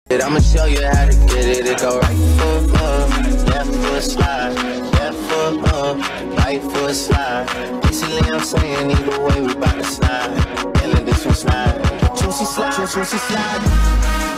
I'ma show you how to get it. It go right foot up, left foot slide, left foot up, right foot slide. Basically, I'm saying either way we bout to slide. Feeling this one slide, juicy slide, juicy slide.